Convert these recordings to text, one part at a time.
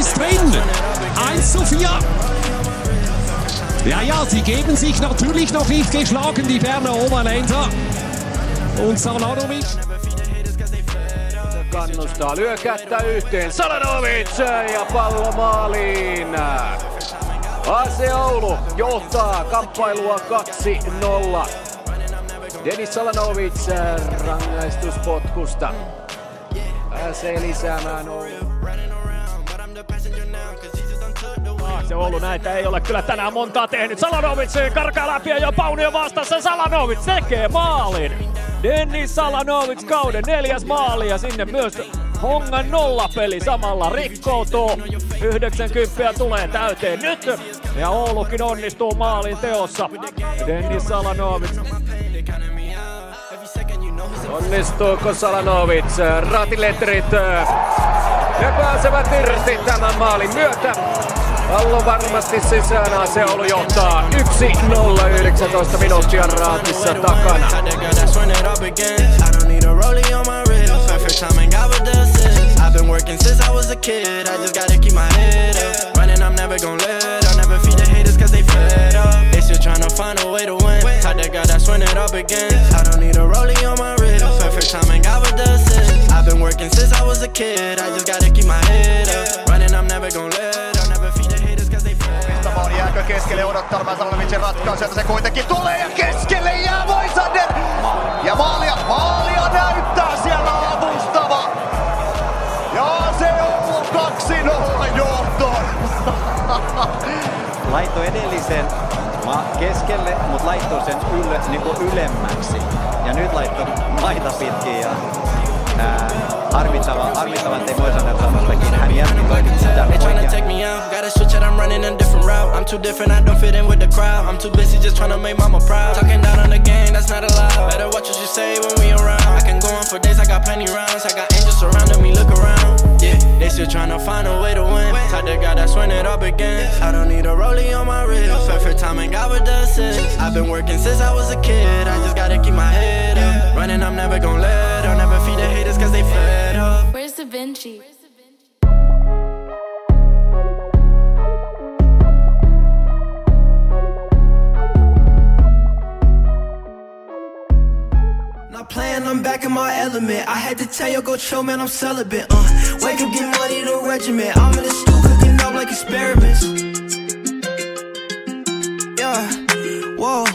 ist drin. 1:4. Ja, sie geben sich natürlich noch nicht geschlagen, die Berner Oberländer. Und Salanovic. Kannustaa, lyö kättä yhteen. Salanovic ja pallo maaliin. AC Oulu johtaa kamppailua 2-0. Denis Salanovic rangaistuspotkusta pääsee lisäämään Oulu. Se Oulu näitä ei ole kyllä tänään montaa tehnyt. Salanovic karkaa läpi ja Paunio vastassa. Salanovic tekee maalin. Denis Salanovic kauden 4. maali ja sinne myös Hongan nollapeli samalla rikkoutuu. 90 tulee täyteen nyt ja Oulukin onnistuu maalin teossa. Denis Salanovic. Onnistuuko Salanovic? Raatiletterit. Ne pääsevät irti tämän maalin myötä. Pallo varmasti sisään, AC Oulu johtaa 1-0, 19 minuuttia Raatissa takana. Jääkö keskelle odottamaan Salonovicin ratkaisuja, se kuitenkin tulee ja keskelle jää Moisander! Ja maalia näyttää siellä avustava! Ja se on 2-0 johtoon! Laittoi edellisen keskelle, mutta laittoi sen ylemmäksi. Ja nyt laittoi maita pitkin ja harmittavan tei Moisander sanostakin. Hän jätti tämän oikean. I'm running a different route. I'm too different, I don't fit in with the crowd. I'm too busy just trying to make mama proud. Talking down on the game, that's not allowed. Better watch what you say when we around. I can go on for days, I got plenty rounds. I got angels surrounding me, look around. Yeah, they still trying to find a way to win. Type the guy that's when it all begins. I don't need a rollie on my wrist. Perfect timing, God with the assist. I've been working since I was a kid. I just gotta keep my head up. Running, I'm never gonna let up. Never feed the haters cause they fed up. Where's the Vinci? Playing, I'm back in my element. I had to tell you, go chill, man, I'm celibate. Wake up, get money, the regiment. I'm in the stew, cooking up like experiments. Yeah, whoa.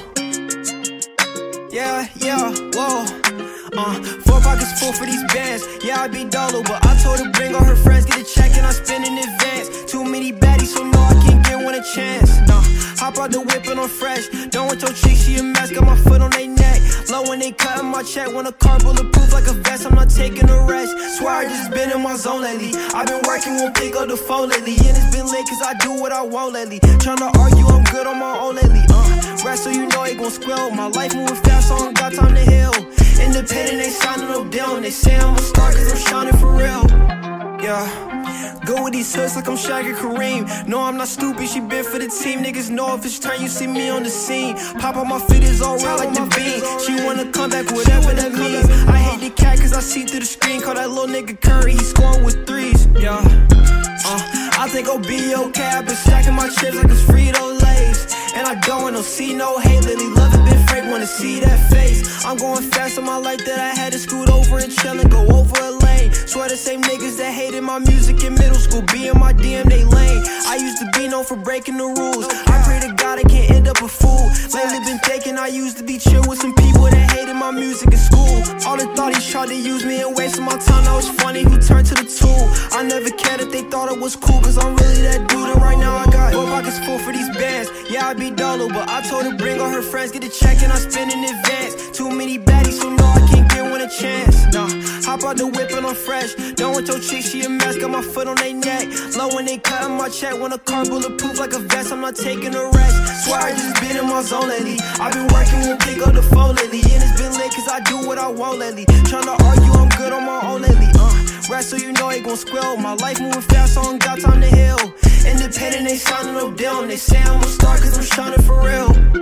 Yeah, whoa. 4 pockets full for these bands. Yeah, I be dolo, but I told her bring all her friends. Get a check and I spend in advance. Too many baddies, so no, I can't get one a chance. No, hop out the whip and I'm fresh. Don't want your chick, she a mess. Got my foot on they neck. Low when they cutting my check. When a car bulletproof like a vest, I'm not taking a rest. Swear I just been in my zone lately. I've been working, won't pick up the phone lately. And it's been late cause I do what I want lately. Tryna argue, I'm good on my own lately. Rest so you know it gon' squeal. My life moving fast, so I don't got time to heal. Independent, they signing no deal. And they say I'm a star cause I'm shining for real. Yeah, go with these hoods like I'm Shaq and Kareem. No, I'm not stupid, she been for the team. Niggas know if it's turn, you see me on the scene. Pop on my feet is all round like the bean. She wanna come back, whatever that means. I hate the cat cause I see through the screen. Call that little nigga Curry, he scoring with threes. Yeah, I think I'll be okay. I've been stacking my chips like it's Frito-Lays. And I don't want to see no hate lately. Love it, been fake, wanna see that face. I'm going fast on my life that I had to scoot over and chill and go over a lane. Swear the same niggas that hated my music in middle school be in my DM, they lame. I used to be known for breaking the rules. I pray to God I can't end up a fool. Lately been thinking I used to be chill with some people that hated my music in school. All the thoughts tried to use me and wasting my time. That was funny who turned to the tool. I never cared if they thought it was cool, cause I'm really that dude. And right now I got 4 pockets full for these bands. Yeah, I be dolo, but I told her bring all her friends. Get a check and I spend in advance. Too many baddies, so no, I can't get one a chance. Nah, hop out the whip and I'm fresh. Don't want your chick, she a mess. Got my foot on they neck. Low when they cutting my check. When a car bulletproof like a vest, I'm not taking a rest. Swear I just been in my zone lately. I've been working, won't pick up the phone lately. And it's been late cause I do what I want lately. Tryna argue, I'm good on my own lately. Rest so you know it gon' squeal. My life moving fast, so I don't got time to heal. Independent, they signing no deal. And they say I'm a star cause I'm shining for real.